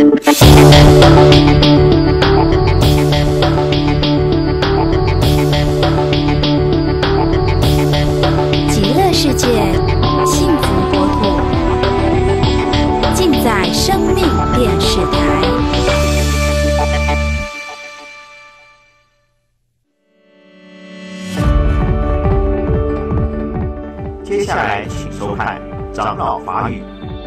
极乐世界，幸福国土，尽在生命电视台。 接下来，请收看长老法语。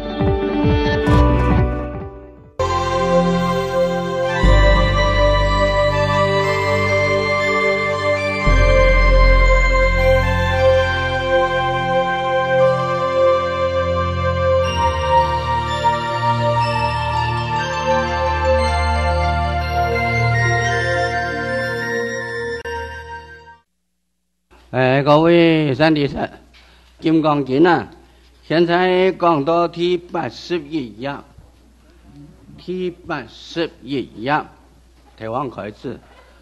各位三弟子，《金刚经》啊，现在讲到第81页，第81页，台湾开始，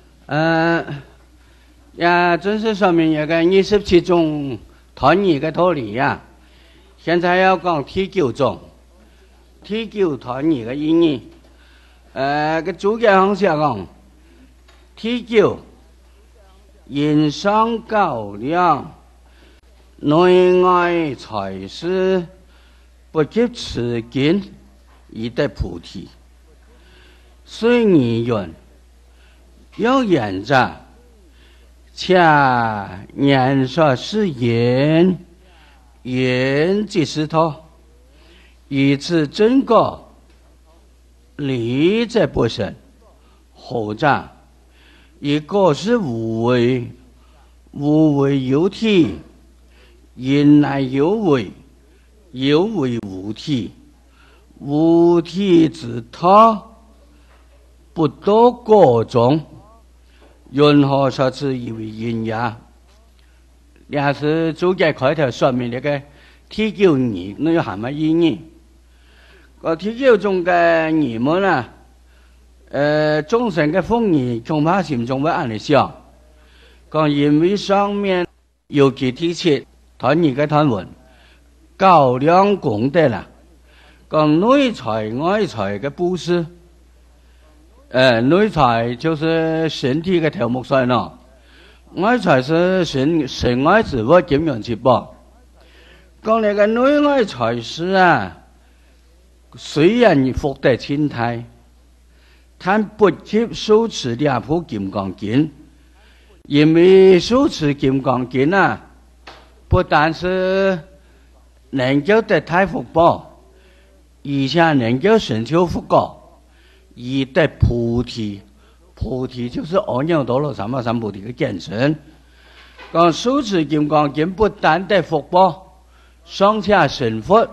正是说明一个27种团义的道理呀。现在要讲第9种，第9团义的意义。个主要上下讲，第9。人上高粱，内外财施，不及此经，以得菩提。虽你云，有言者，且言说是言，言即是他，以此真果，理则不生，后者。一个是无为，无为有体；人乃有为，有为无体。无体之他，不多个中，任何说之以为人也。也是主解开头说明那个第9义，那有什么意义？个第9种的义们啊。众生的风义恐怕心中会按理想，讲因为上面有其提切团义的团文，高粱功德啦，讲内财外财的布施，内财就是身体的头目算咯，外财是身外之物怎样去报？讲那个内外财施啊，虽然你福德清泰。但不及手持2部金刚经，因为手持金刚经啊，不但是能够得大福报，而且能够成就福果，以得菩提。菩提就是阿耨多罗三藐三菩提的简称。讲手持金刚经不但得福报，尚且成佛。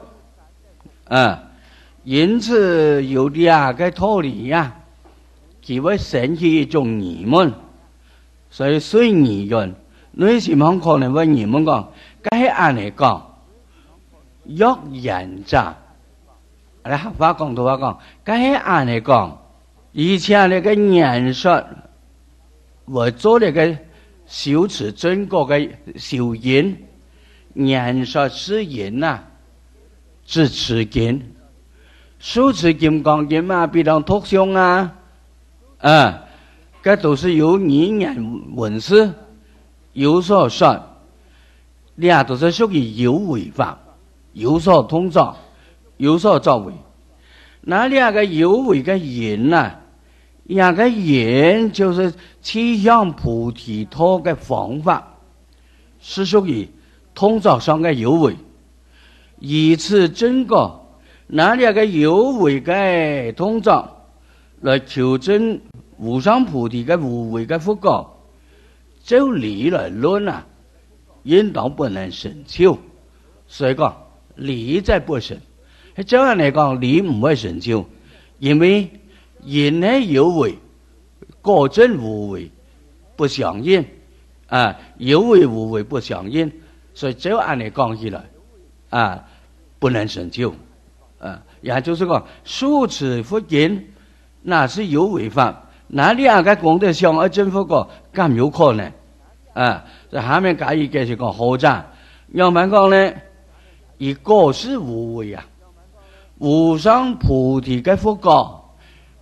因此有2个道理呀。其为神奇一种疑问，所以虽疑问，内心上可能会疑问讲，该按嚟讲，若言者，你合法讲到话讲，该按嚟讲，以前那个言说，或做那个修持真果的修言，言说是言呐，是持经，修持金刚经嘛，比如托相啊。这都是有语言文字有所说，都是属于有为法，有所通照，有所作为。那2个有为的人呐，2个人就是去向菩提道的方法，是属于通照上的有为。以此真果，那2个有为的通照。来求证无上菩提的无为的福果，就理来论啊，应当不能成就。所以讲理则不成，这样来讲理唔会成就，因为人呢有为，果真无为不相应有为无为不相应，所以这样来讲起来不能成就也就是讲受持佛经。那是有为法，那2个功德相而真佛果，咁有可能在下面解义继续讲后者，要么讲呢，一个是无为无上菩提的福果，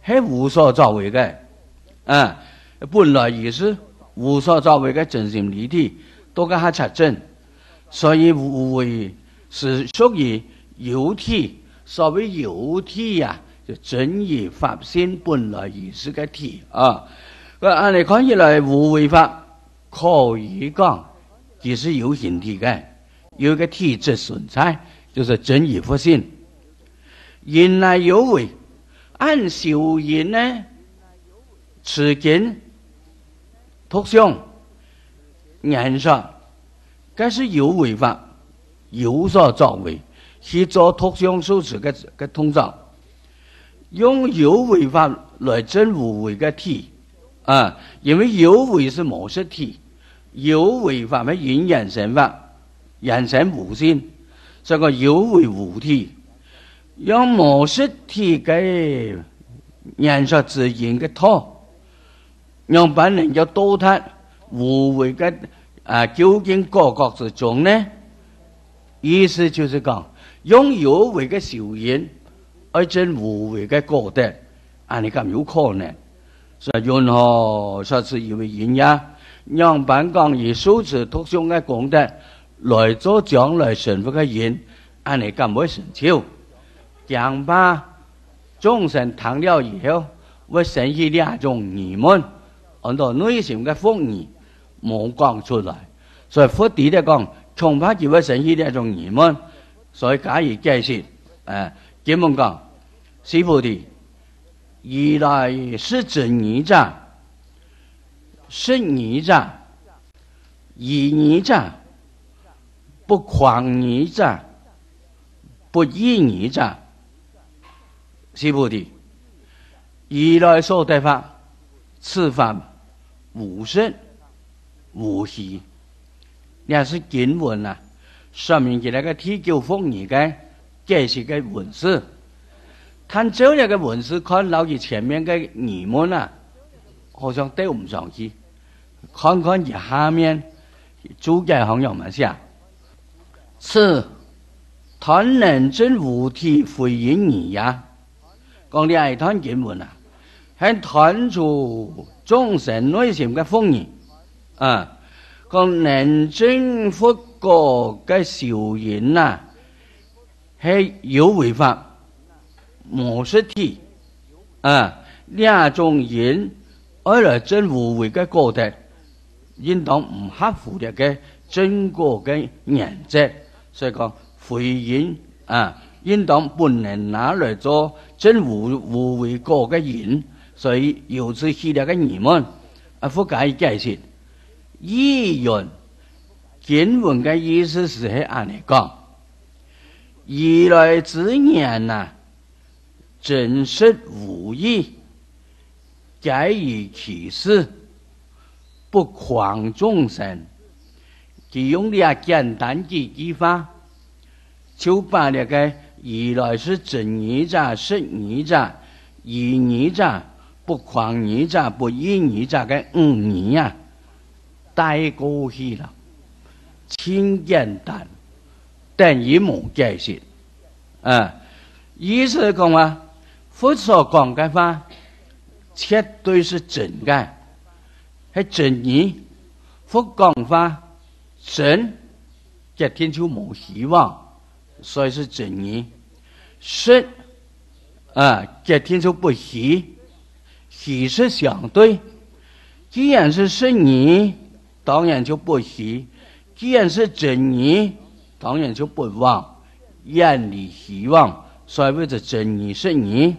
是无所作为的，本来意思无所作为的真心离体，都给它查证，所以无为是属于有体。所谓有体呀，就真如法性本来意思的体啊。按你看起来，无为法可以讲，其实有形体的，有一个体质存在，就是真如佛性。原来有为，按修行呢，持经、读诵、研说，这是有为法，有所作为，去做读诵修持的通照，用有为法来证无为的体。因为有为是模式体，有为法是因缘生法，缘生无性，所以讲有为无体。用模式体嘅研说自然嘅套，让别人要多睇无为嘅究竟各国之中呢？意思就是讲，用有为嘅修行，而证无为嘅果德，你咁有可能。所以任何实是因为原因，让本讲以修持读诵嘅功德来做将来成佛嘅因，你咁会成就。讲把众生谈了以后，会生起两种疑问，很多内心嘅风疑冇讲出来，所以佛弟嚟讲，恐怕就会生起两种疑问，所以加以解释。根本讲，师父弟。一来是真疑者，圣疑者，疑疑者，不狂疑者，不异疑者。是不的。一来说的法，此法无圣无虚。那是经文啊，说明佢那个第九风义嘅解释嘅文字。看这两个文字，看老几前面的疑问啊，好像对唔上去。看看佢下面注解行有乜写？此谈能真无体非因义呀。讲你系谈经文啊，系谈出众生内心嘅风义啊。讲能真佛果嘅修行啊，系有为法。模式体两种人而来真无为嘅果德，应当唔合乎嘅真果嘅原则，所以讲非因应当不能拿来做真无为果嘅因，所以由此系列嘅疑问佛解解释。意论经文嘅意思是喺安尼讲，以来之言啊。真实无义，皆以其事，不诳众生。其用啲简单嘅句法，就把那个以来是真义者、实义者、义义者、不诳义者、不义义者嘅五义啊，带过去了，清简单，等于冇解释意思讲啊。佛所讲嘅法，绝对是真嘅，係真義。佛講法真，嘅天就冇希望，所以是真義。實嘅天就不虛，虛是相對。既然是實義，當然就不虛；既然是真義，當然就不妄，遠離希望。所謂的真義實義。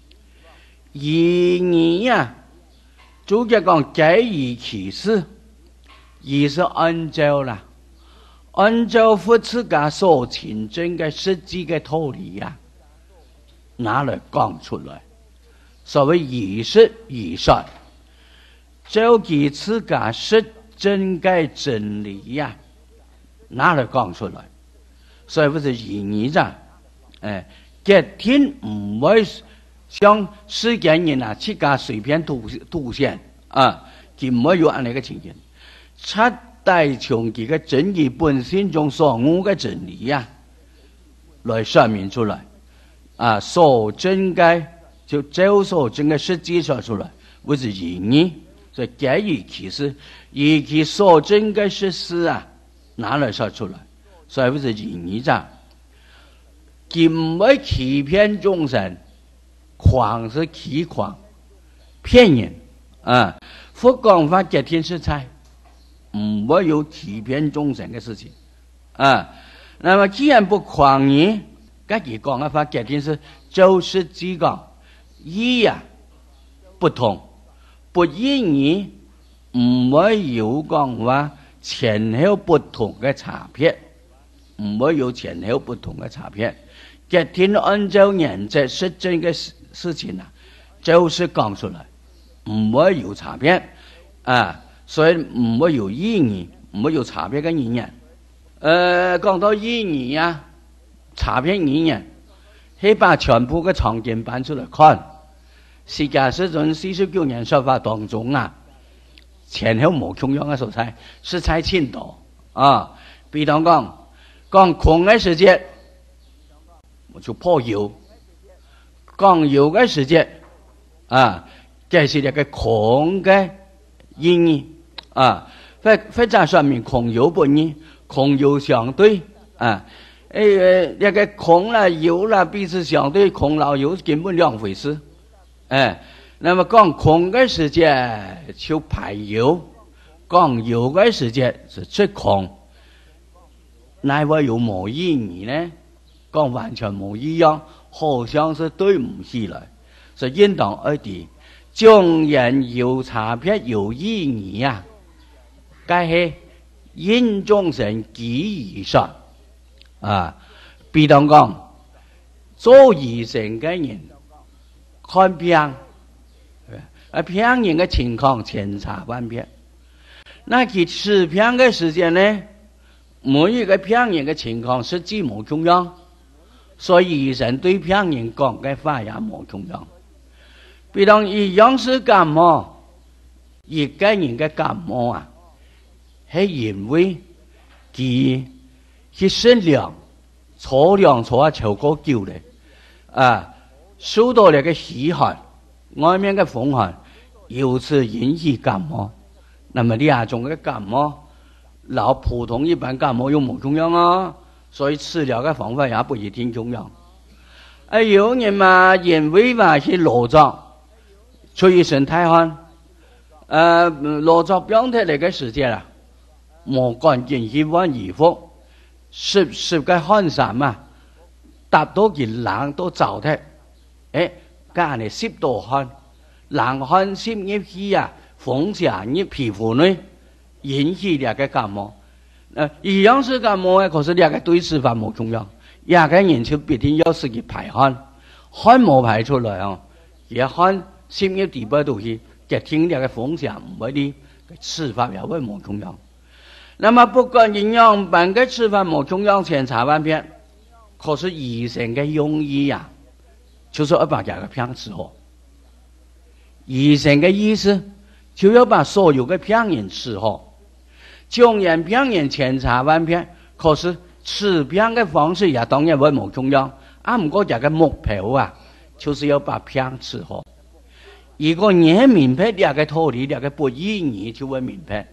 義義呀，主要講皆以其事，義是按照啦，按照佛自家所親證嘅實際嘅道理呀，拿來講出來。所謂義實義實，照其自家實證嘅真理呀，拿來講出來。所以不是義義咋，決定唔會。像世間人啊，自家隨便凸顯佢唔會有安尼嘅情形。徹底從佢嘅真理本身中所悟嘅真理來說明出來所真嘅就照所整个实际说出来，不是言语，所以介于其实，以其所整个实事啊，拿来说出来，所以不是言语咋？佢唔会欺骗众生，诳是欺诳，骗人啊！佛讲法皆天是财，唔会有欺骗众生嘅事情啊。那么既然不诳人，咁佢講嘅法皆天是就是只講義啊不同，不義義唔會有講話前後不同嘅差別，唔會有前後不同嘅差別。皆天按照原則實證嘅事情啊，就是講出來，唔會有差別啊，所以唔會有義義，唔會有差別嘅語言。講到義義啊，差別語言，係把全部嘅場景搬出來看。釋迦世尊49年說法當中啊，前後無窮樣嘅素材，實在千多啊。比方講空嘅世界，我就破有；講有嘅世界啊，這是一個空嘅意義啊。或者說明空有不異，空有相對啊。一個空啦有啦彼此相對，空老有根本兩回事。那麼講空嘅世界就排有，講有嘅世界是出空，乃會有冇意義呢？講完全冇一樣，好像是對唔起來，所以應當而啲縱然有差別有意義啊，該係因眾生記憶上啊，比方講做醫生嘅人看病，病人嘅情況千差萬別，那佢治病嘅時間呢，每一個病人嘅情況實際冇同樣。所以醫生對病人講嘅話也冇同樣。比如一樣是感冒，一個人嘅感冒啊，係因為佢身量粗量粗超過久咧，受到那個虛寒，外面嘅風寒，由此引起感冒。那麼兩種嘅感冒，老普通一般感冒又冇同樣啊。所以治療嘅方法也不一定重要。有人嘛，因為話是羅作，出一身大汗，羅作病態嚟嘅時間啦，冇趕緊去換衣服，濕嘅汗衫嘛，搭到件冷都走嘅，家人濕到汗，冷汗濕入去啊，風下入皮膚內，引起呢個感冒。一樣是感冒嘅，可是兩個對治法冇重要。兩個人就必定要自己排汗，汗冇排出來啊，而汗滲入地部度去，就聽兩個風聲唔會啲治法也會冇重要。那麼不管營養班嘅治法冇重要，千差萬別，可是醫生嘅用意啊，就是要把兩個病治好。醫生嘅意思就要把所有嘅病人治好。縱然病人千差萬別，可是治病嘅方式也當然會冇重要。唔過這個目標啊，就是要把病治好。如果你明白這個道理，這個不義你就會明白。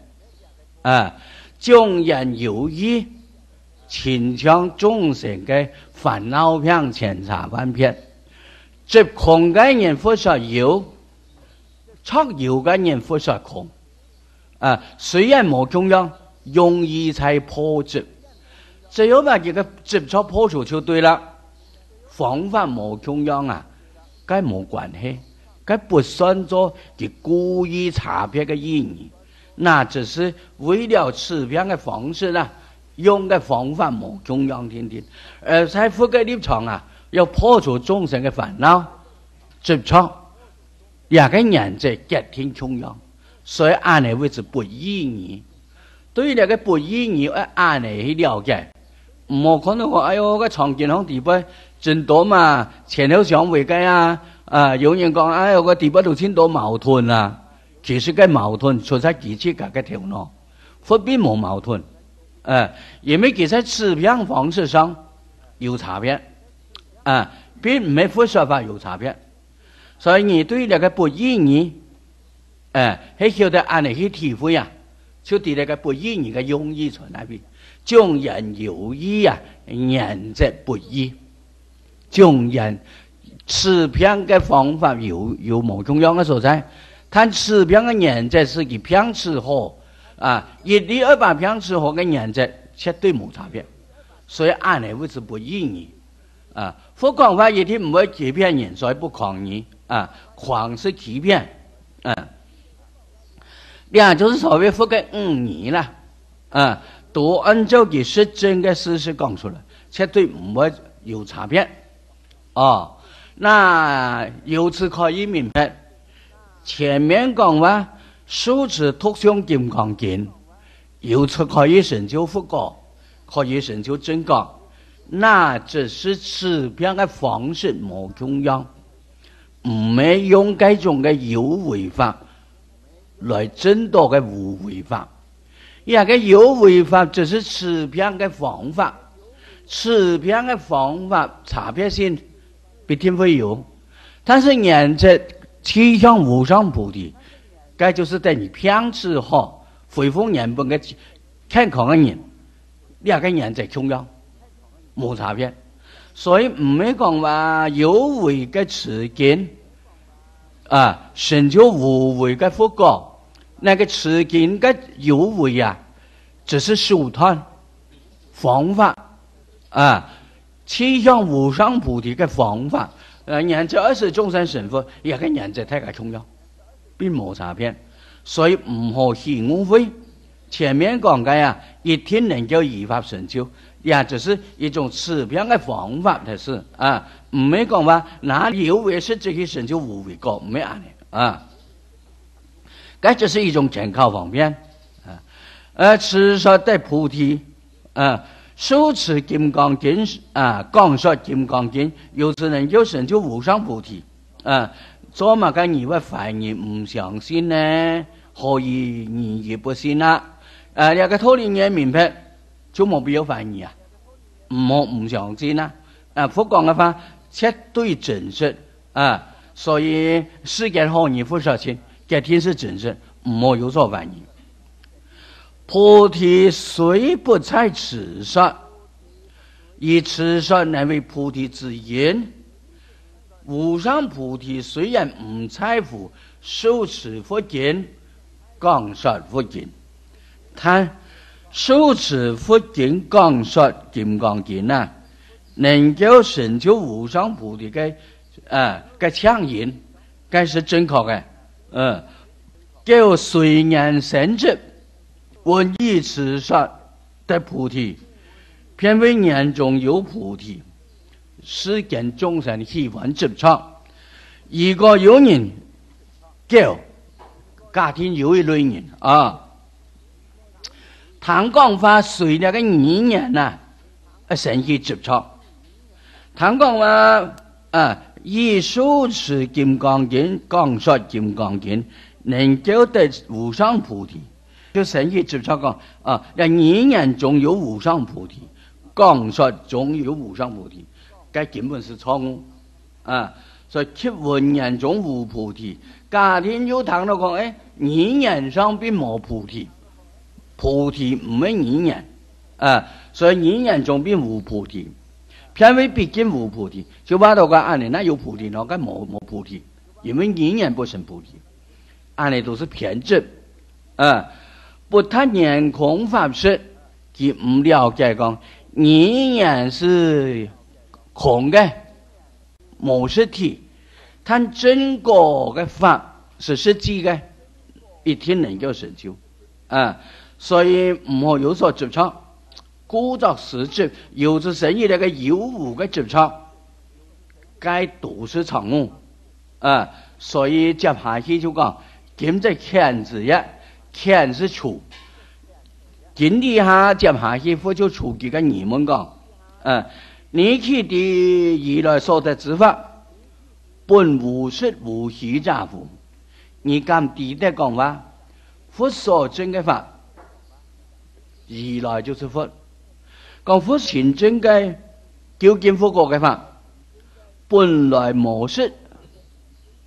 縱然有意牽強眾生嘅煩惱病千差萬別，執空嘅人不說有，錯有嘅人不說空。雖然冇重要，容易才破執，只要把這個執錯破除就對了。方法冇重要啊，該冇關係，該不算作佢故意差別嘅意義，那只是為了治病嘅方式啦，用嘅方法冇重要天天，在佛嘅立場啊，要破除眾生嘅煩惱，執錯，兩個人就極挺重要。所以按呢位置不義義，對於那個不義義按呢去了解，唔好可能話哎呦個長健康地位真多嘛，前後相違嘅有人講哎呦個地位度千多矛盾啊，其實個矛盾出在自己嘅頭腦，佛並冇矛盾，因為其實治病方式上有差別，並唔係佛說法有差別。 所以你对那个不义呢，还晓得按你去体会呀，就对那个不义你个用意在那边。众人有义呀，人则不义。众人持偏嘅方法有某種樣嘅所在，但持偏嘅人則是佢偏持好一理二把偏持好嘅人則絕對冇差別，所以按嚟會是不義呢佛講法一定唔會欺騙人，所以不誑呢誑是欺騙就是所謂佛嘅義啦都按照佢實證嘅事實講出來，絕對唔會有差別那由此可以明白，前面講話受持獨相金剛經，由此可以成就佛果，可以成就真果，那只是持遍嘅方式冇重要，唔係用這種嘅有為法來爭奪嘅無為法。一個有為法只是持遍嘅方法，持遍嘅方法差別性必定會有，但是沿着趨向無上菩提，這就是等你偏執好恢復原本嘅健康嘅人，呢個沿着重要冇差別，所以唔係講話有為嘅持見成就無為嘅佛果。那個持經嘅有為只是手段方法趨向無上菩提嘅方法沿着20眾生成佛，一個沿着太過重要，並冇差別，所以唔好虛誤會前面講嘅一定能夠依法成就，也只是一種持遍嘅方法的事唔係講話哪裡有為是這個成就無為果，唔係咁嘅這只是一種健康方面持說的菩提受持金剛經講說金剛經，由此能夠成就無上菩提做乜嘅你會反而唔相信呢？何以你也不信兩個道理你明白就冇必要反而唔相信佛講嘅話絕對真實所以世間好你不相信這天是真實，沒有所反應。菩提雖不在此說，以此說乃為菩提之因。無上菩提雖然唔在乎受持佛經、講說佛經，但受持佛經、講說金剛經能夠成就無上菩提嘅強因，這是正確嘅。叫隨緣生智，聞以此說的菩提，偏為眼中有菩提，世間眾生喜歡執着。如果有人叫家庭有一類人談講法隨那個語言生起執着，談講話以受持金剛經、講說金剛經能夠得無上菩提，就生起執着講語言中有無上菩提，講說中有無上菩提，這根本是錯誤所以คิด聞言中無菩提，家庭有談到講語言上並冇菩提，菩提唔係語言所以語言中並無菩提，偏為畢竟無菩提，就話到講那有菩提，那冇菩提，因為語言不成菩提，都是偏執不談言空法師佢唔了解講語言是空嘅冇實體，但真果嘅法是實際嘅，一定能夠成就所以唔好有所執着，故作實執，有此生意那個有無嘅執着，該都是錯誤所以接下去就講今在看字看是處，今底下接下去佛就處幾個你們講你去的以來所得之法，本無實無虛詐乎？你敢地的講話，佛所證嘅法，以來就是佛。講佛前證嘅究竟佛果嘅法，本來無實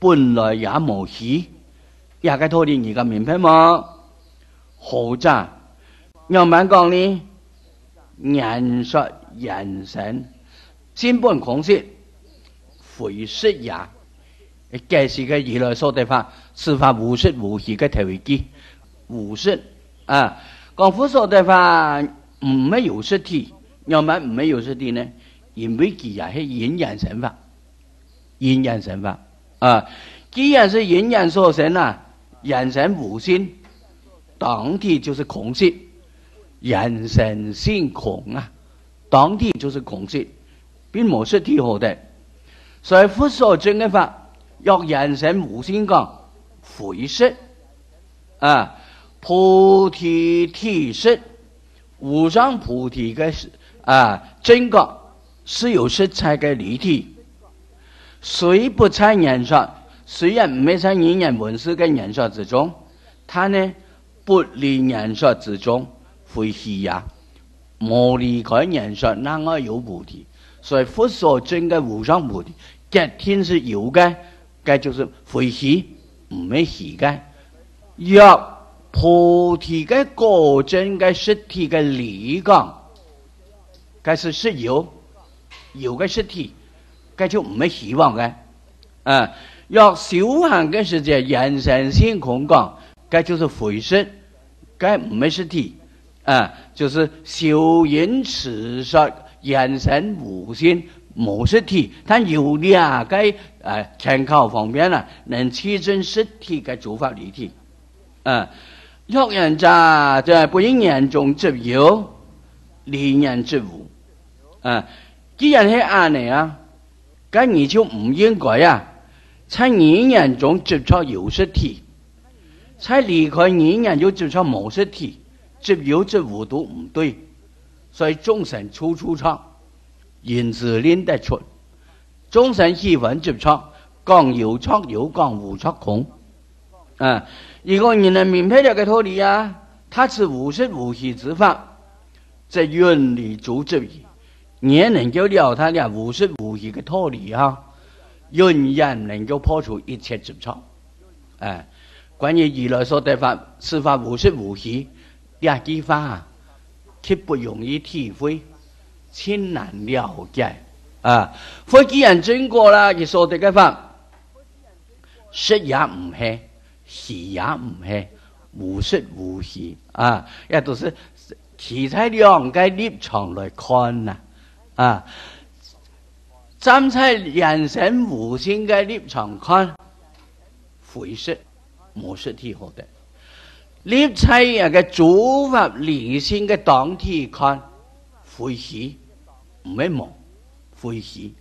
本來也無喜，也個道理你個明白嗎？或者樣板講呢，人說人生根本空色，非色也。這是個如來說的法，是法無色無喜嘅頭一句，無色啊。講佛說的法唔係有實體，樣板唔係有實體呢，因為佢也係因緣成法，因緣成法啊。既然是因緣所生啊，人生無心，當體就是空色，人生性空啊，當體就是空色，並冇實體好的。所以佛所證嘅法，若人生無心講，非色啊，菩提體色，無上菩提嘅真覺是有色彩嘅離體，雖不在人說。雖然唔係在人人文字嘅人說之中，他呢不離人說之中非喜也，冇離開人說，那我有菩提。所以佛所證嘅無上菩提，一天是有嘅，嘅就是非喜，唔係喜嘅。若菩提嘅果證嘅實體嘅離講，嘅是有嘅實體，嘅就唔係希望嘅，若修行嘅世界，人生性空講，該就是非色，該唔係實體，就是修因持說人生無心冇實體，但有兩個參考方面啦，能切證實體嘅做法離體，若人在不因緣中執有，離緣執無，既然係安尼啊，咁你就唔應該啊。在因緣中執着有實體，在離開因緣就執着冇實體，執有執無都唔對，所以眾生處處錯，因此令得出。眾生喜歡執着，講有錯有，講無錯空。如果你能明白這個道理啊，它是無色無喜之法，在原理主執義，你也能夠了他倆無色無喜的道理啊。永遠能夠破除一切執着。關於如來說的法，是法無色無喜，兩句法啊，極不容易體會，千難了解。佛既然證過啦，佢說的法，色也唔係，喜也唔係，無色無喜也都是企在兩個立場來看啦。站在人生無心嘅立場看，非色冇實體好的；立在一個諸法離心嘅當體看，非喜唔係冇，非喜。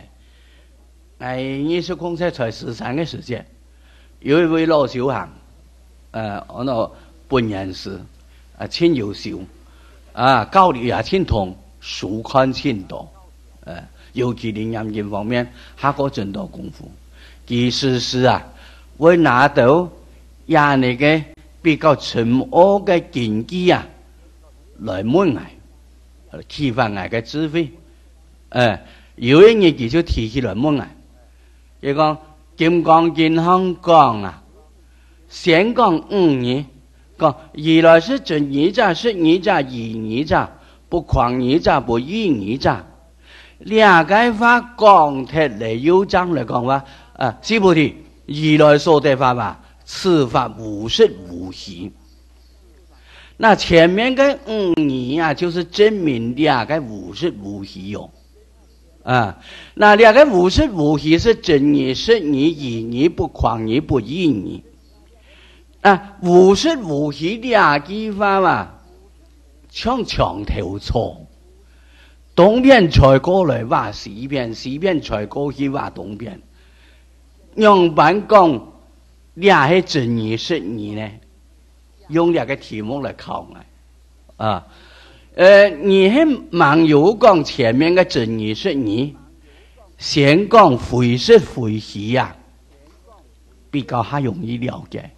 藝術公司在13嘅時間，有一位老修行，我那本人是挺優秀，教理也挺通，書看挺多，尤其靈驗經方面，下過真多功夫。其實會拿到人哋嘅比較深奧嘅見機來問我，啟發我嘅智慧。有一日佢就提起來問我，佢講《金剛經》上講先講5年，講如來是真義者，是義者，義義者，不誑義者，不異義者。兩個法講出來有章來講話，是菩提如來說的法吧，此法無色無喜。那前面嘅5年就是證明兩個無色無喜有。那兩個無色無喜是真義、實義、義義，不誑義，不異義。無色無喜兩句法嘛，像牆頭草。東邊才過來話西邊，西邊才過去話東邊。樣板講倆係真義實義呢，用兩個題目來考我。你係網友講前面嘅真義實義，先講非色非喜比較還容易了解，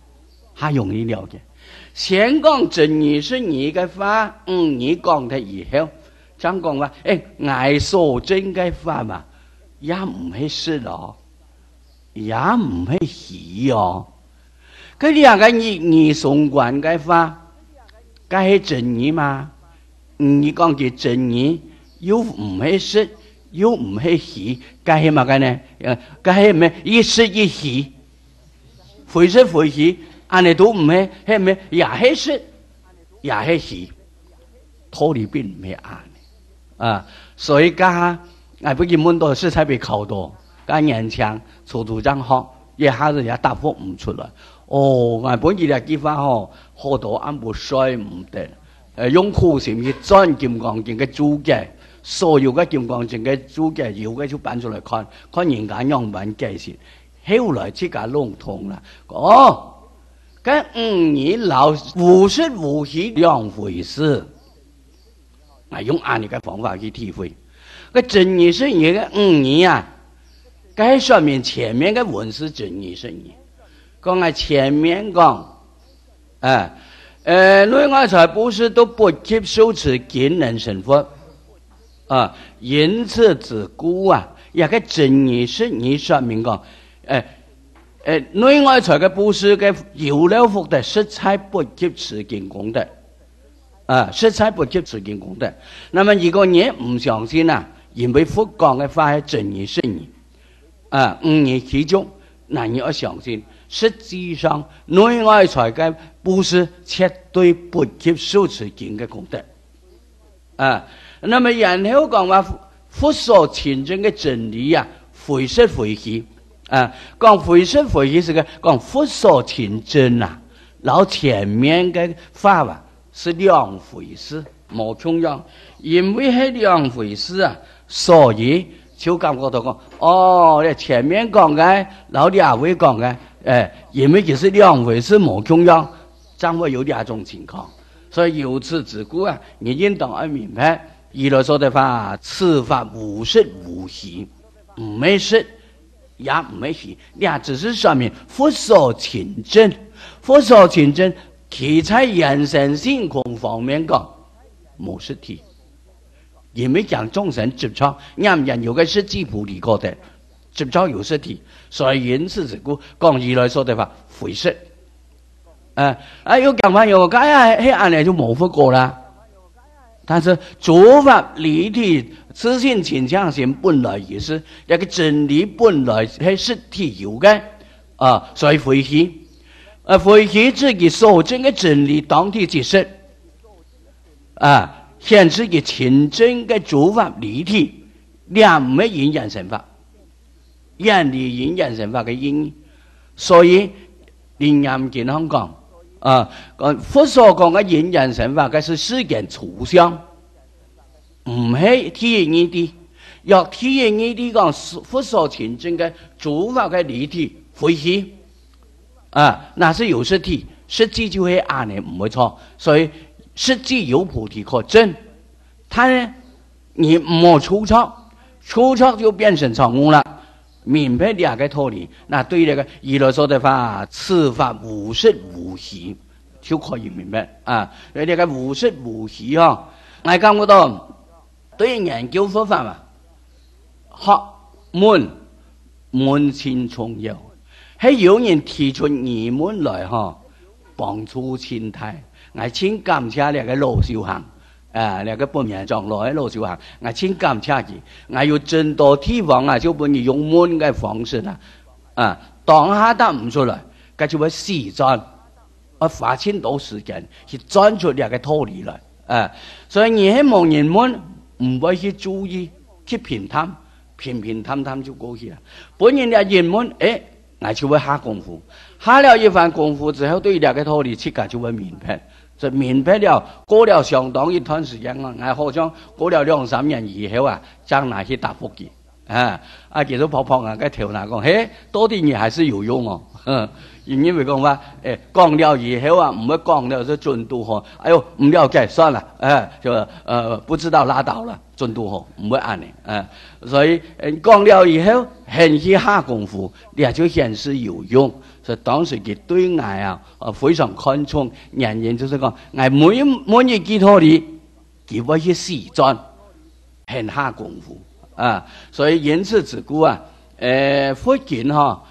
先講真義實義嘅法，你講得以後。講講話，愛所證嘅法嘛，也唔係事咯。 也唔係喜哦。佢兩個義相關嘅話，梗係真義嘛？你講嘅真義，又唔係實，又唔係喜，梗係乜嘅呢？梗係咩？一實一喜，非實非喜，安尼都唔係，係咩？也係實，也係喜，道理並唔係安尼啊。所以家我不見門多食材被考多，家年輕初讀章學，一下子也答覆唔出來。哦，我本意嚟記法吼，好多俺不衰唔得。用苦心去鑽金剛經嘅注解，所有嘅金剛經嘅注解，有嘅就搬出來看，看人家樣板解釋。後來自家弄通啦。哦，跟你老無實無虛兩回事。我用按你嘅方法去體會。個真義是你嘅你啊，該說明前面嘅文是真義是你。講我前面講，內外財布施都不及受持經人成佛啊，因此自古啊，一個真義是你說明講，內外財嘅布施嘅有了福德，實在不及持經功德啊，實在不及持經功德。那麼如果你唔相信啊，因為佛講嘅話係真義是你啊，你其中，那你要相信。實際上，內外財嘅布施絕對不及受持經嘅功德啊。那麼然後講話佛所親證嘅真理啊，非實非虛啊。講非實非虛是個講佛所親證啊，然後前面嘅法啊是兩回事，冇同樣。因為係兩回事啊，所以就感覺到講，哦，你前面講嘅，然後兩位講嘅。因為就是兩回事冇同樣，將會有兩種情況，所以由此自古啊，你應當要明白，依來說的話，此法無實無虛，唔係實，也唔係虛，兩只是說明佛所親證，佛所親證，其在人生性空方面講冇實體，因為講眾生執着，人人有個實際菩提覺得。執着有實體，所以因此自古講義來說的話，非實。有講法有解啊，喺安尼就冇法過啦。但是諸法離體，自性清淨心本來也是一個真理，本來係實體有嘅啊，所以非虛。非虛自己所證嘅真理當體即實啊，顯自己清淨嘅諸法離體，兩唔係引人成法。遠離引人成法嘅因義，所以靈驗健康講啊，佛所講嘅引人成法嘅是世間粗相，唔係體驗呢啲。若體驗呢啲講佛所親證嘅諸法嘅離體非虛啊，那是有實體，實際就係安尼唔會錯。所以實際有菩提可證，他呢你冇粗糙，粗糙就變成錯誤啦。明白兩個道理，那對那個義來說的話，此法無實無虛，就可以明白啊。那個無實無虛啊，我感覺到對研究佛法嘛，學門前重要，係有人提出疑問來幫助前提，我請感謝那個老修行。那個本人長老喺老修行，我請感謝佢，我要真多地方啊，就本用門嘅方式啦，當下答唔出來，佢就會試鑽，我花錢多時間去鑽出兩個道理來，所以你喺望人門唔會去注意去平淡，平淡就過去啦。本人嘅人門，我就會下功夫，下了一番功夫之後，對兩個道理自己就會明白。就明白了，過了相當一段時間啊，我好像過了2-3年以後啊，將來去答復佢，其實泡泡啊，個頭嗱講，嘿，多啲嘢還是有用哦。因為講話，講了以後啊，唔會講了這進度嗬，哎呦唔了解算了，就不知道拉倒了，進度嗬唔會按呢，所以講了以後，很去下功夫，也就顯示有用。所以當時佢對我啊，非常看重，人就是講，我每一句道理，佢會去試鑽，很下功夫啊。所以因此自古啊，佛經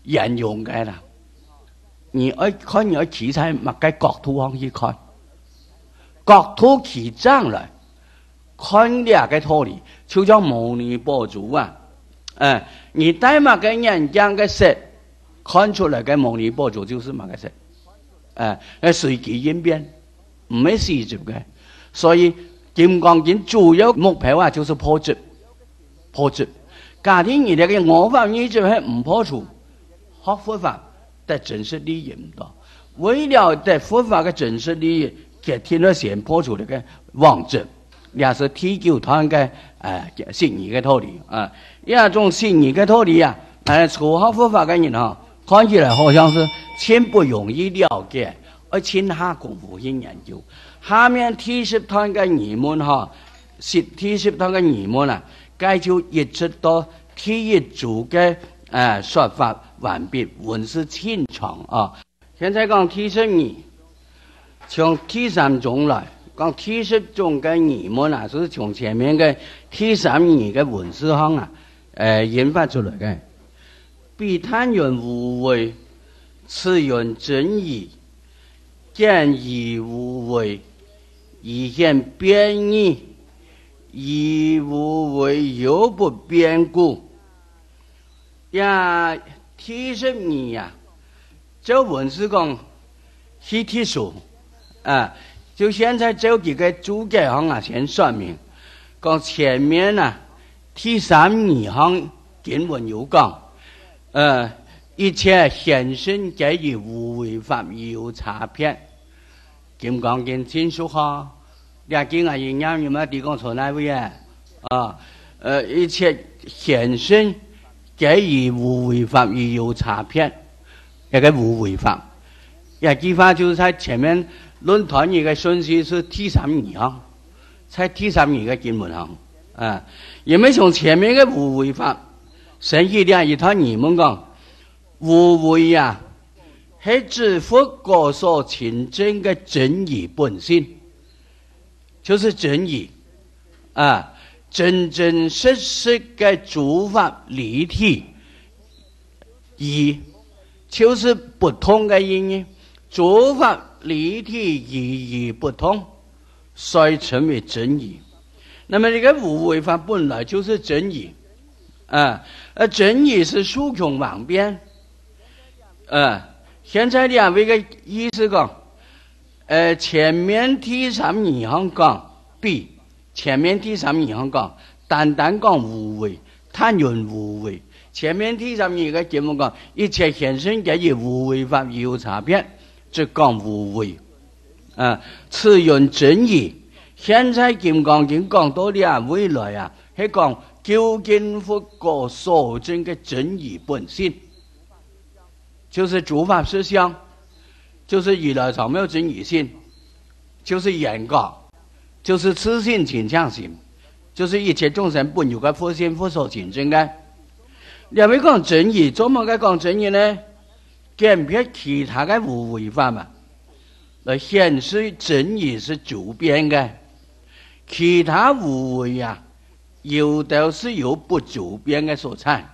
沿用嘅啦。你爱看你企在乜嘅角度上去看，角度企正來，看兩個道理，就叫牟尼寶珠啊！你戴乜嘅眼鏡嘅色，看出來嘅牟尼寶珠就是乜嘅色，隨機應變，唔係事實嘅。所以金剛經主要目標啊，就是破執，破執。假定你哋嘅我法你就係唔破除，學佛法得真實利益唔到。為了得佛法嘅真實利益，佢天咗先破除呢個妄執，也是提究他嘅信義嘅道理啊。一種信義嘅道理啊，初學佛法嘅人啊，看起來好像是真不容易了解，而且下功夫去研究。下面提示他嘅疑問哈，提示他嘅疑問啊，該就一直到第一組嘅說法完畢，文字清長啊。現在講提示你，從第三種來講提示種嘅疑問啊，是從前面嘅第三義嘅文字上啊，引發出來嘅。彼他云無為，此云真義，見義無為，以現變義，義無為又不變故。呀，提示你呀，這文字講是提述啊，就現在這幾個主解行啊，先說明，講前面啊，第三義行經文有講，一切現身皆以無為法有差別。金剛經經書哈，兩經啊，應驗有冇地講錯哪位啊？一切現身皆以無為法有差別，一個無為法，一句話就是在前面論壇一個順序是第三義行，在第三義嘅經文上，因為從前面嘅無為法，神意兩一套你們講無為呀，係指佛果所親證嘅真義本性，就是真義啊，真真實實嘅諸法離體義，就是不同嘅意義，諸法離體意義不同，所以稱為真義。那麼這個無為法本來就是真義真義是殊空妄變現在兩位嘅意思講前面第三義行講比前面第三義行講單單講無為，他云無為，前面第三義嘅經文講一切現身皆以無為法有差別，就講無為此云真義。現在金剛經講到兩位來啊，係講究竟佛果所證嘅真義本性，就是諸法實相，就是如來藏妙真義性，就是原告，就是自性傾向性，就是一切眾生本有嘅佛性佛所親證嘅。兩位講真義，怎麼嘅講真義呢？揀別其他嘅無為法嘛，來顯示真義是主變嘅。其他無為啊，有的是有不主變嘅所在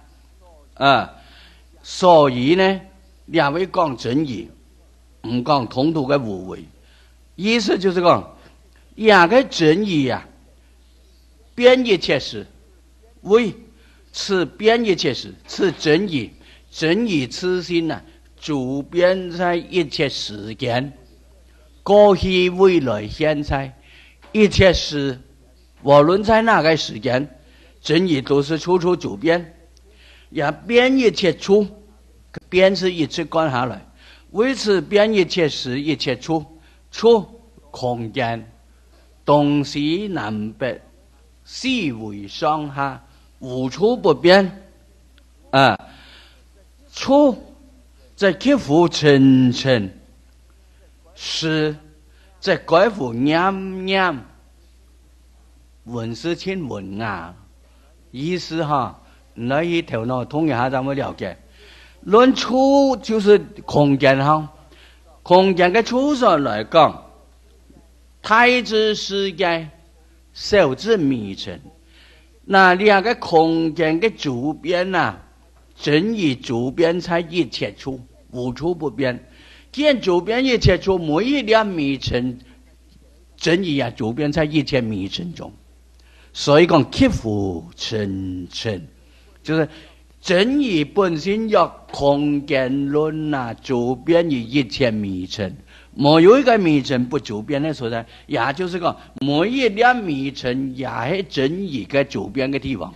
所以呢，兩位講真義，唔講統統嘅無為，意思就是講兩個真義啊，變一切事，為此變一切事，此真義，真義此心啊，主變在一切時間，過去未來現在。一切事，無論在哪個時間，真義都是處處主變，也變一切處，變是一直觀下來，為此變一切事一切處，處空間，東西南北，四維上下，無處不變處在極乎沉沉，是在改乎念念，文是清文啊，意思哈，那一頭腦通一下咱們了解。論處就是空間哈，空間嘅處所來講，太子世界，小子迷塵，那兩個空間嘅主變啊， 真义周边在一切处，无处不变。既然周边一切处，每一点迷尘，真义啊，周边在一切迷尘中。所以讲克服尘尘，就是真义本身要空间论啊，周边的一切迷尘。没有一个迷尘不周边的所在，也就是讲，每一点迷尘也是真义嘅周边嘅地方。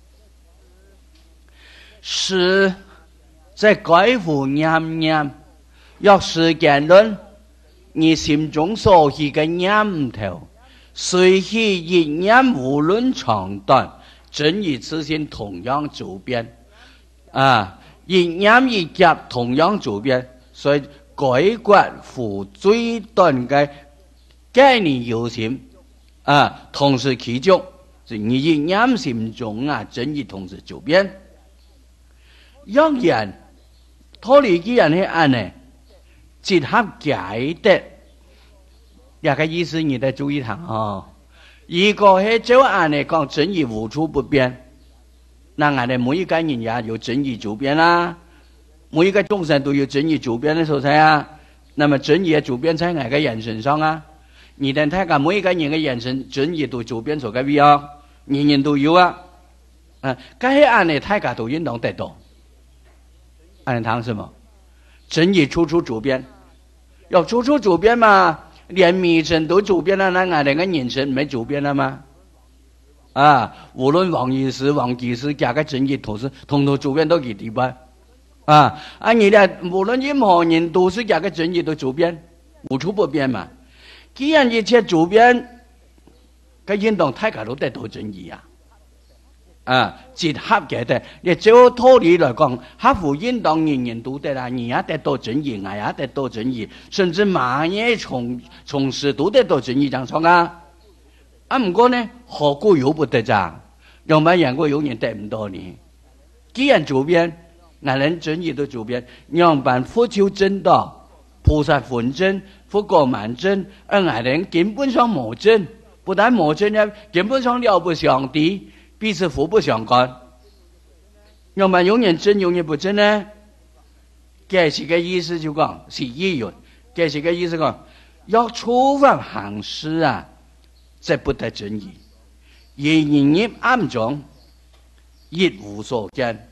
是在改乎念念，要时间论，你心中所起嘅念头，随起一念无论长短，真义之心同样周边啊，一念一夹同样周边，所以。改观负最短嘅概念有心啊，同时其中，你一念心中啊，真义同时周边。让人脱离嘅人係安呢，結合解的，一個意思你得注意下哦。如果係照安呢講真義無處不變，那我哋每一個人也有真義周邊啦。每一個眾生都有真義周邊的所在啊，那麼真義嘅周邊在哪個人身上啊？你睇下每一個人嘅人身，真義都周邊所在邊啊？人人都有啊，該係按呢大家都應當得到，按唐什麼？真義處處周邊，要處處周邊嘛，連迷塵都周邊了，那俺哋嘅人身沒周邊了嗎？啊，無論王醫師、王技師，加個真義同時通通周邊都給地辦。你哋無論任何人都是加個真義都周邊，無處不變嘛。既然一切周邊，佢應當大家都得到真義啊！結合嘅的，你照道理來講，合乎應當人人都得啦，你也得到真義，我也得到真義，甚至萬嘢從事都得到真義，正確啊！唔過呢，何故有不得咋？讓乜人個有人得唔到呢？既然周邊。俺人真義都周邊，讓辦佛求真道，菩薩分真，佛果滿真，而俺人根本上冇真，不但冇真呢，根本上了不相敵，彼此互不相干。讓辦永遠真，永遠不真呢？這是個意思就講是意願，這是個意思講要觸犯行事啊，則不得真義，而人入暗中，一無所見。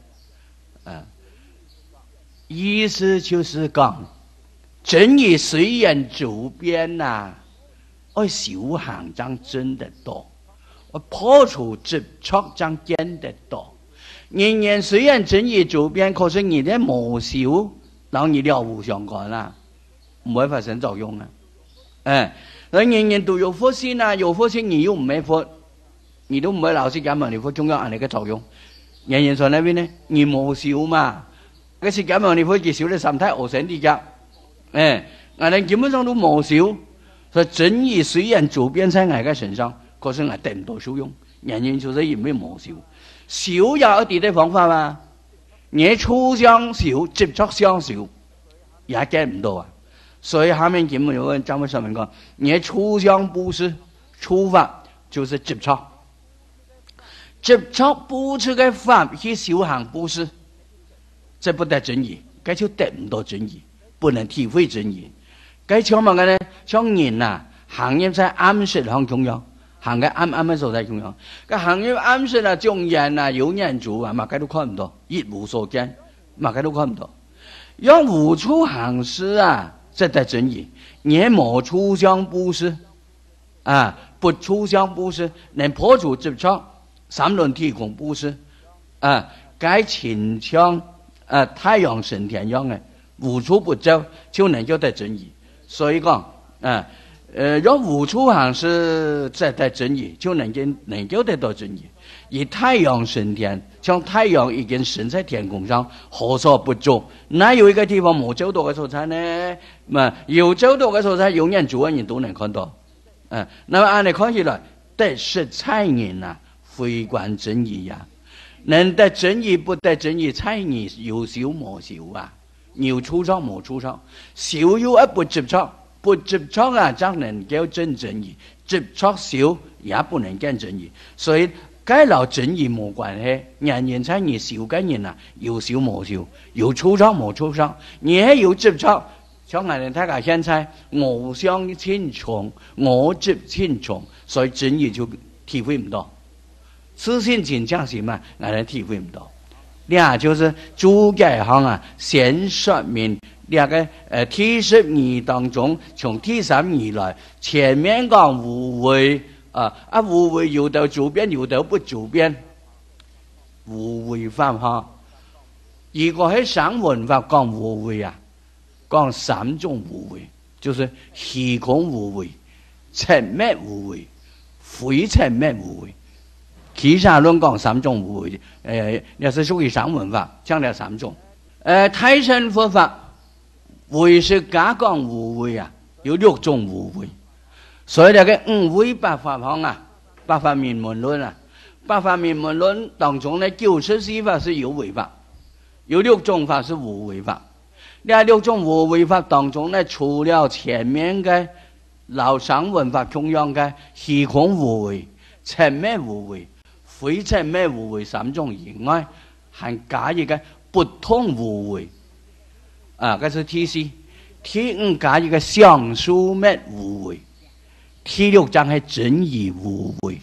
意思就是講，真義雖然周邊啊，我修行將真得多，我破除執着將見得多。人人雖然真義周邊，可是你的無修，然後你了無相干啦，唔會發生作用啊。人人都有佛心啊，有佛心你又唔係佛，你都唔會老是講問你佛中央按你嘅作用。人人在那邊呢，你無修嘛。個釋迦牟尼佛佢修得三太阿僧地家，我哋基本上都冇修，所以真義雖然周邊在我嘅身上，可是我得唔到受用。人人就是因為冇修，修有一啲嘅方法嘛，你初相修，接觸相修，也get唔到啊。所以下面經文有人講乜上面講，你初相布施，初法就是接觸，接觸布施嘅法去修行布施。這不得真義，該就得唔到真義，不能體會真義。該像乜嘅呢？像人啊，行業在暗室行中央，行嘅暗嘅所在中央。個行業暗室啊，種人啊，有人做啊，乜嘅都看唔到，一無所見，乜嘅都看唔到。要無處行施啊，這得真義。你無處相布施啊，不處相布施，能破除執着，三輪體空布施啊，該勤強。太陽神天樣嘅無處不走，就能夠得真義。所以講，要無處行施，再得真義，就能夠得到真義。而太陽神天，像太陽已經升在天空上，何所不走？哪有一個地方冇走到嘅所在呢？有走到嘅所在，有人做嘅人都能看到。那麼按你看起來，得實在人啊，非觀真義呀。能得真義不得真義，猜你有修冇修啊？有出場冇出場，修有一不執着，不執着啊，將能夠真義；執着修也不能見真義。所以该老正义冇关系，人人在你少嘅人啊，有少冇少，有粗糙冇粗糙，你係有執着。像我哋睇下現在，我相千重，我執千重，所以正義就體會唔到。自信真正是嘛，我哋體會唔到。呢就是主嘅行啊，先說明呢個第12當中，從第12來，前面講無為無為有的主編，有的不主編，無為法哈。如果喺省文法講無為啊，講3種無為，就是虛空無為、沉滅無為、非沉滅無為。其他論講3種無為，也是屬於省文法，講了3種。太上佛法唯識家講無為啊，有6種無為。所以呢個5位八法行啊，八法滅門論啊，八法滅門論當中呢，94法是有為法，有6種法是無為法。呢6種無為法當中呢，除了前面嘅老省文法同樣嘅虛空無為、沉滅無為、非沉滅無為3種以外，還加一個不通無為啊，這是第4。第5加一個相數滅無為。第6章係真義無為。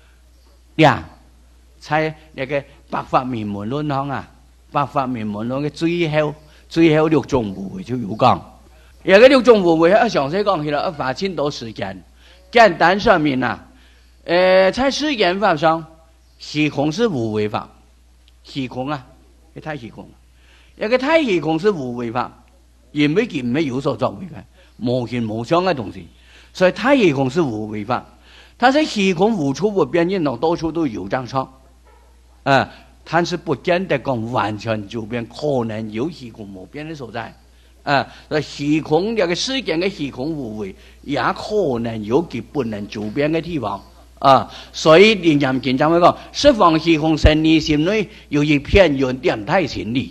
在那個八法滅門論上啊，八法滅門論嘅最後6種無為就有講。而個6種無為係詳細講起來，花很多時間。簡單說明啊，在世間法上，虛空是無為法，虛空啊，太虛空了。一個太虛空是無為法，因為佢沒有所作為嘅，無形無相嘅東西，所以太虛空是無為法。它在虛空無處不變，因為到處都有這樣說，但是不見得講完全就變，可能有虛空無變的所在。虛空這個世間的虛空無為，也可能有其不能就變的地方。所以連嚴經常會講，十方虛空生理心內有一片雲點太心理。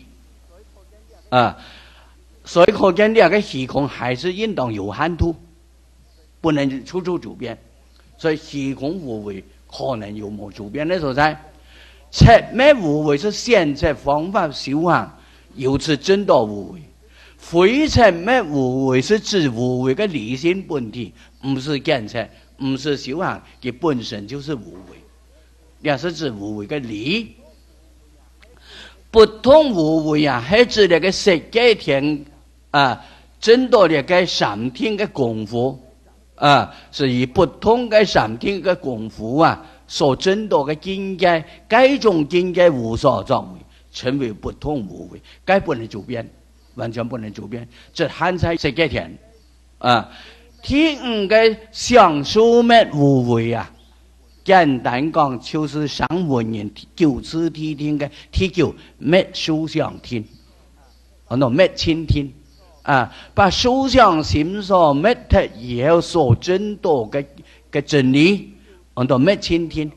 所以可見這個虛空還是應當有限度，不能處處就變。所以虛空無為可能有冇就變的所在。沉滅無為是現在方法修行，由此真道無為。非沉滅無為是指無為的理性本體，不是見測，不是修行，其本身就是無為，也是指無為的理。不通無為啊，係指那個世界天真道那個三天的功夫是以不通的三天的功夫所真道的境界，該種境界無所作為，稱為不通無為，該不能就變，完全不能就變，這含在世界天第5個相數滅無為簡單講就是上文言9次諦聽的第9滅數相天，滅親天把數相心所滅脫以後所真道的真理，滅親天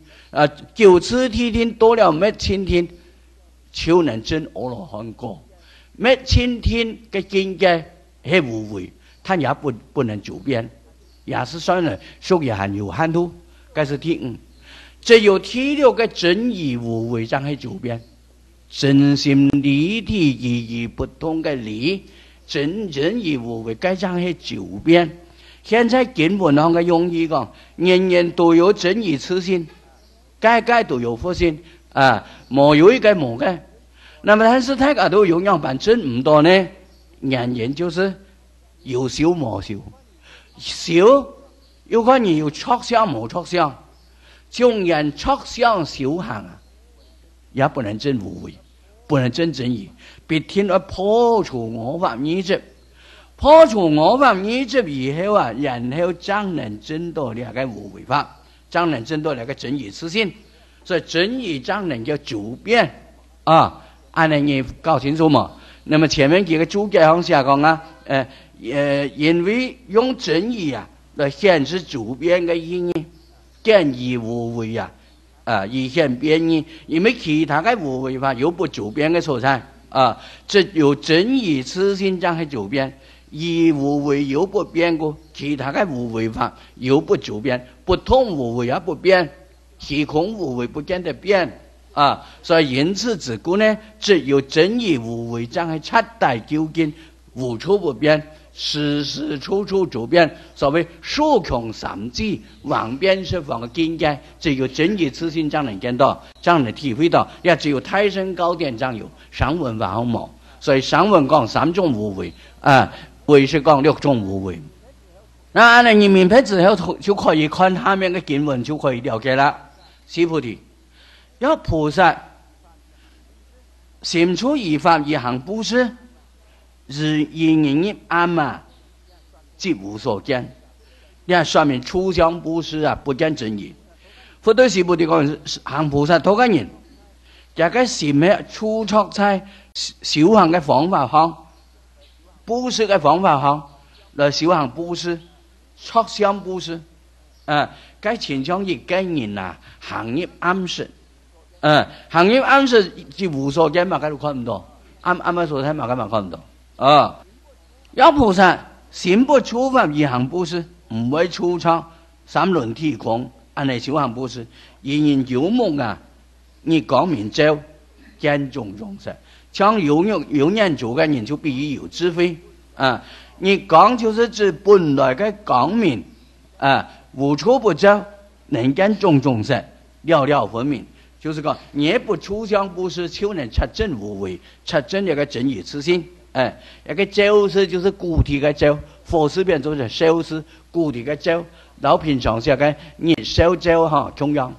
9次諦聽多了滅親天，就能證阿羅漢果。滅親天的境界係無為，它也不能就變，也是算了屬於含有限度。這是第5。只有第6個真義無為才係就變，真心離體意義不同的理，真義無為該才係就變。現在經文上嘅用意講，人人都有真義自性，該都有佛性沒有一個冇嘅。那麼但是大家都有樣板真唔多呢，人人就是有少冇少，少有可能有錯相冇錯相，縱然錯相修行也不能真無為，不能真正義，必定要破除我法二執，破除我法二執以後然後將能真到兩個無為法，將能真到兩個真義自性，所以真義將能叫主變按你搞清楚嘛？那麼前面幾個注解向下講因為用真義來顯示主變的意義，見義無為以顯變義，因為其他的無為法有不主變的所在只有真義自性將係主變，義無為有不變過，其他的無為法有不主變，不通無為也不變虚空无为不见得变啊，所以因此自古呢，只有真义无为，将系七大究竟，无处不变，时时处处周变。所谓数穷三际，万变十方的境界，只有真义自信才能见到，才能体会到，也只有太上高典才有，上文法好冇。所以上文讲三种无为啊，为是讲六种无为。那你明白之后，就可以看下面的经文，就可以了解了。师父的，要菩萨心处依法一行布施，日因因暗嘛，即无所见。你看说明初相布施啊，不见真义。佛对师父的讲，行菩萨多个人，这个心呢，初创在修行的方法上，布施的方法上来修行布施。初相布施，该倾向于个人呐，行业暗示，行业暗示就无所见嘛，佢都看唔到，啱所睇嘛，根本看唔到，有菩萨心不触法而行布施，唔會粗糙三輪體空，安尼修行布施，人人有夢啊，你講明照見眾眾生，像有眼做嘅人就必須有智慧啊。你讲就是指本来的光明无处不照，能见种种色，了了分明。就是讲，你不出相布施，就能彻证无为，彻证一个真义自信。一个照是就是固体的照，佛事变就是小事固体的照，老平常时个你小照哈中央。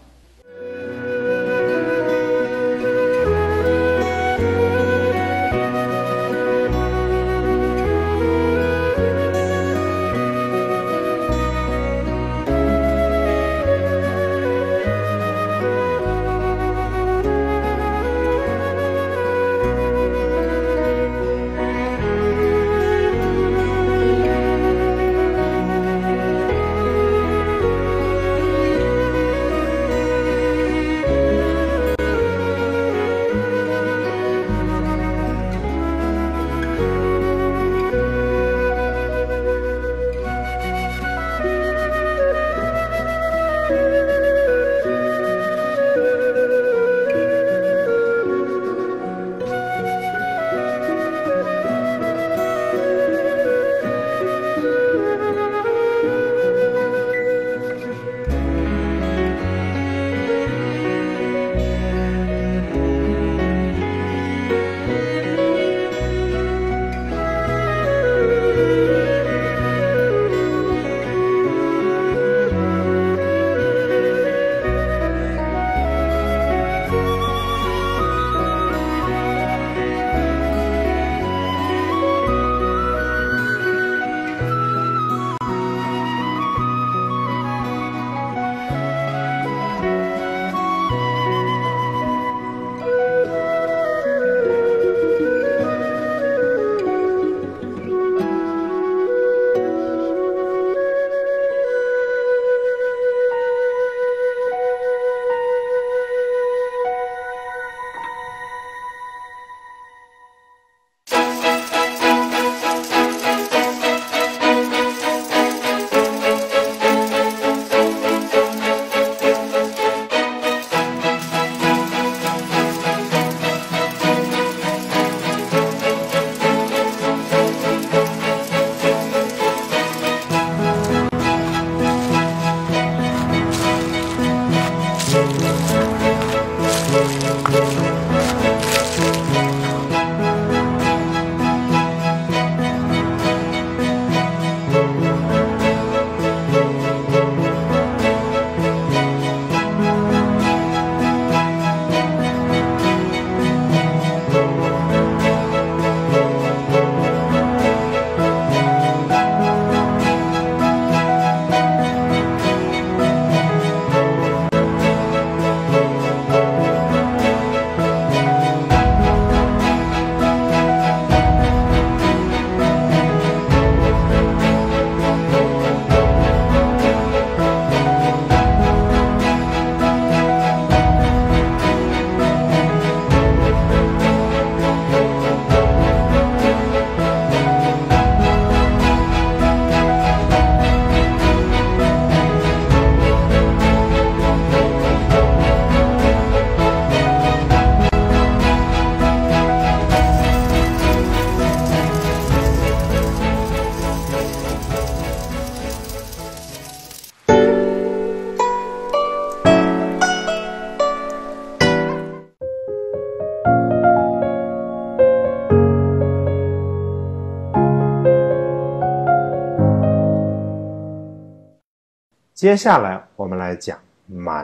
接下来我们来讲满。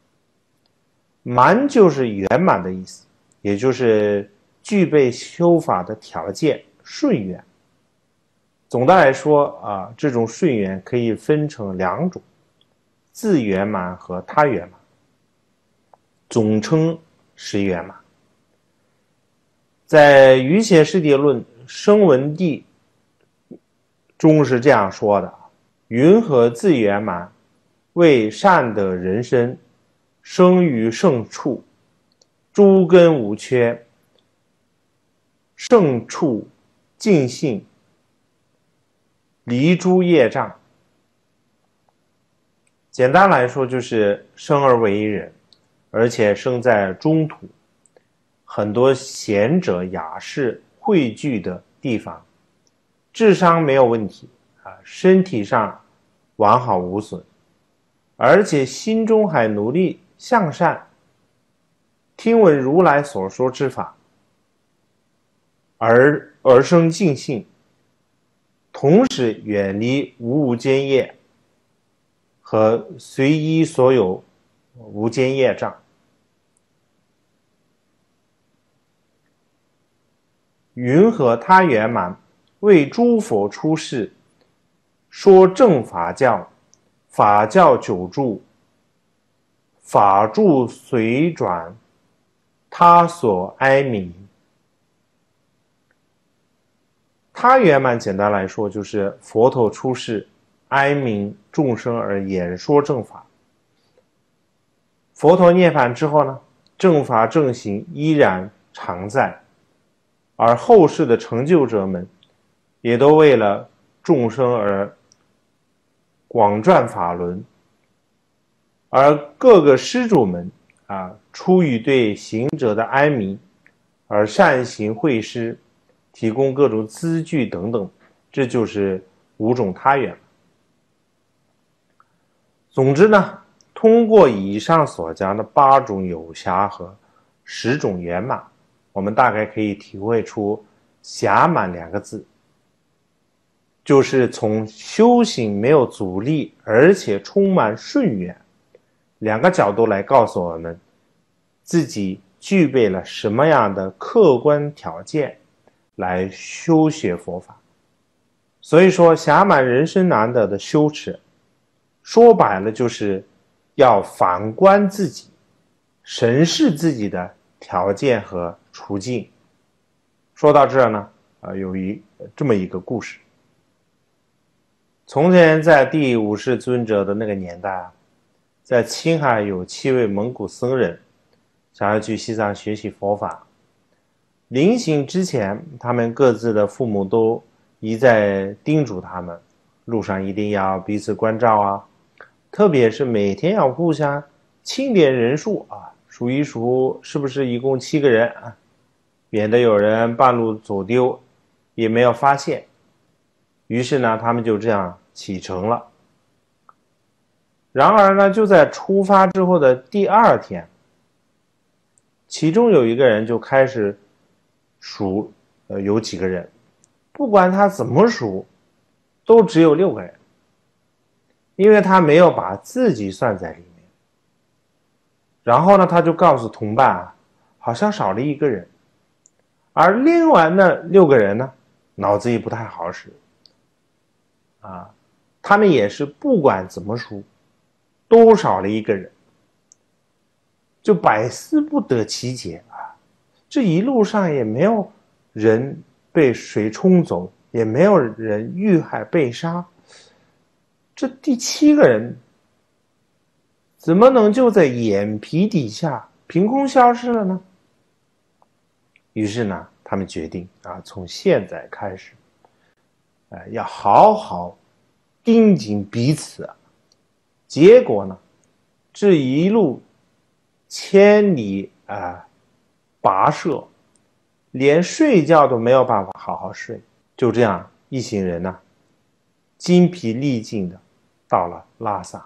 满就是圆满的意思，也就是具备修法的条件，顺圆。总的来说这种顺圆可以分成两种，自圆满和他圆满，总称实圆满。在《瑜伽师地论·声闻地》中是这样说的：云何自圆满？为善得人身，生于圣处，诸根无缺，圣处尽性，离诸业障。简单来说就是生而为人，而且生在中土，很多贤者雅士汇聚的地方，智商没有问题身体上完好无损，而且心中还努力向善，听闻如来所说之法，而生净性，同时远离无间业和随依所有无间业障。云何他圆满？为诸佛出世，说正法教，法教久住，法住随转，他所哀悯。他圆满简单来说就是佛陀出世，哀悯众生而演说正法。佛陀涅槃之后呢，正法正行依然常在，而后世的成就者们也都为了众生而广传法轮，而各个施主们出于对行者的哀悯而善行会施，提供各种资具等等，这就是五种他圆满。总之呢，通过以上所讲的8种有暇和10种圆满，我们大概可以体会出暇满2个字，就是从修行没有阻力而且充满顺缘2个角度来告诉我们自己具备了什么样的客观条件来修学佛法。所以说暇满人生难得的修持，说白了就是要反观自己，审视自己的条件和处境。说到这儿呢有这么一个故事。从前在第五世尊者的那个年代在青海有7位蒙古僧人想要去西藏学习佛法。临行之前，他们各自的父母都一再叮嘱他们，路上一定要彼此关照特别是每天要互相清点人数数一数是不是一共7个人免得有人半路走丢也没有发现。于是呢，他们就这样启程了。然而呢，就在出发之后的第2天，其中有一个人就开始数有几个人，不管他怎么数都只有6个人，因为他没有把自己算在里面。然后呢，他就告诉同伴好像少了1个人，而另外那6个人呢，脑子也不太好使他们也是不管怎么数都少了1个人，就百思不得其解这一路上也没有人被水冲走，也没有人遇害被杀，这第7个人怎么能就在眼皮底下凭空消失了呢？于是呢，他们决定从现在开始要好好盯紧彼此结果呢，这一路千里跋涉，连睡觉都没有办法好好睡。就这样一行人呢，精疲力尽的到了拉萨。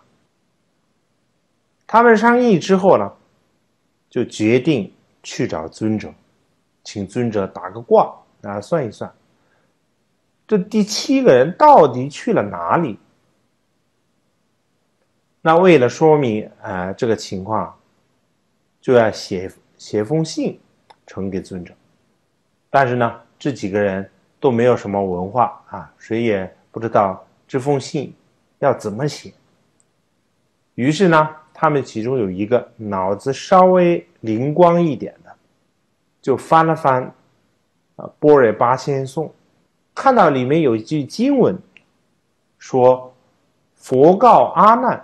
他们商议之后呢，就决定去找尊者，请尊者打个卦算一算这第7个人到底去了哪里。 那为了说明这个情况，就要写封信呈给尊者。但是呢，这几个人都没有什么文化啊，谁也不知道这封信要怎么写。于是呢，他们其中有一个脑子稍微灵光一点的，就翻了翻般若八仙颂，看到里面有一句经文说佛告阿难，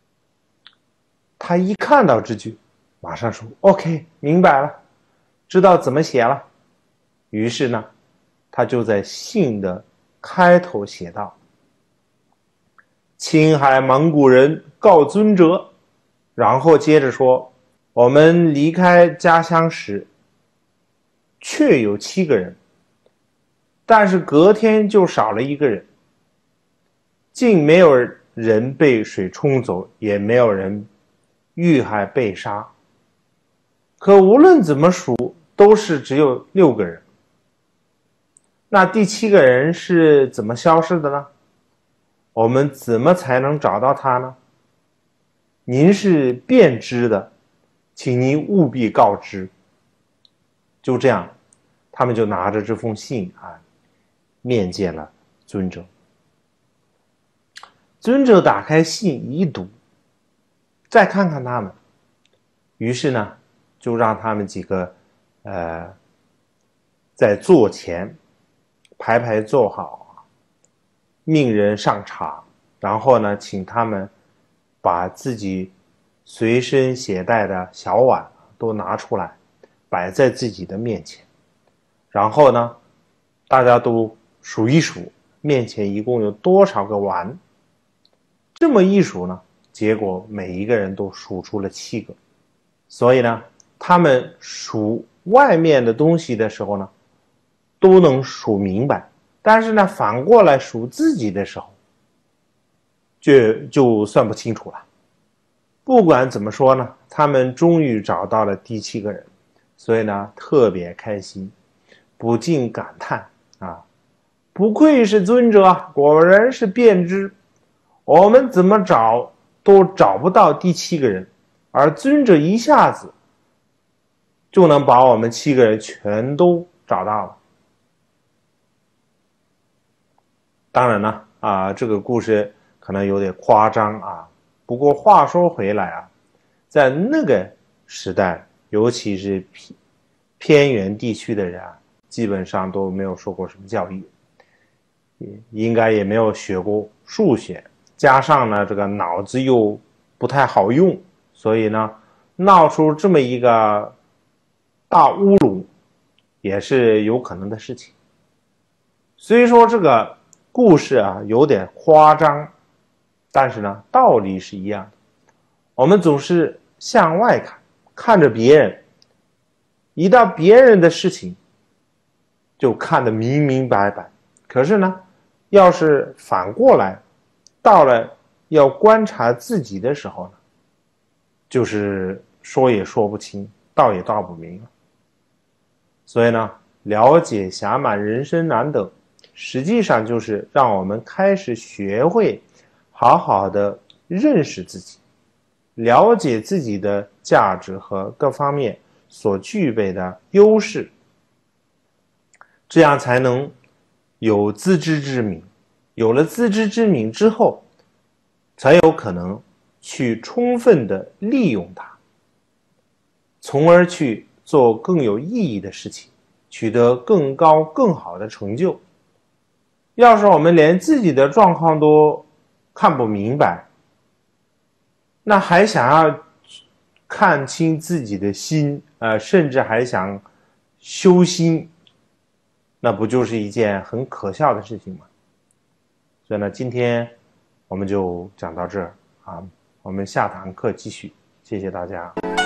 他一看到这句马上说 OK 明白了，知道怎么写了。于是呢，他就在信的开头写道：青海蒙古人告尊者，然后接着说，我们离开家乡时确有7个人，但是隔天就少了1个人，竟没有人被水冲走，也没有人遇害被杀，可无论怎么数都是只有6个人。那第7个人是怎么消失的呢？我们怎么才能找到他呢？您是便知的，请您务必告知。就这样，他们就拿着这封信面见了尊者。尊者打开信一读，再看看他们，于是呢，就让他们几个在座前排坐好，命人上茶，然后呢，请他们把自己随身携带的小碗都拿出来，摆在自己的面前。然后呢，大家都数一数，面前一共有多少个碗。这么一数呢，结果每一个人都数出了7个。所以呢，他们数外面的东西的时候呢，都能数明白，但是呢，反过来数自己的时候就算不清楚了。不管怎么说呢，他们终于找到了第7个人，所以呢，特别开心，不禁感叹不愧是尊者，果然是便知，我们怎么找都找不到第7个人，而尊者一下子就能把我们7个人全都找到了。当然呢，这个故事可能有点夸张不过话说回来在那个时代，尤其是偏远地区的人基本上都没有受过什么教育，应该也没有学过数学，加上呢这个脑子又不太好用，所以呢闹出这么一个大乌龙也是有可能的事情。虽说这个故事有点夸张，但是呢道理是一样的。我们总是向外看着别人，一到别人的事情就看得明明白白，可是呢要是反过来到了要观察自己的时候呢，就是说也说不清，道也道不明了。所以呢，了解暇满人生难等，实际上就是让我们开始学会好好的认识自己，了解自己的价值和各方面所具备的优势，这样才能有自知之明。有了自知之明之后，才有可能去充分的利用它，从而去做更有意义的事情，取得更高更好的成就。要是我们连自己的状况都看不明白，那还想要看清自己的心，甚至还想修心，那不就是一件很可笑的事情吗？所以呢，今天我们就讲到这儿我们下堂课继续，谢谢大家。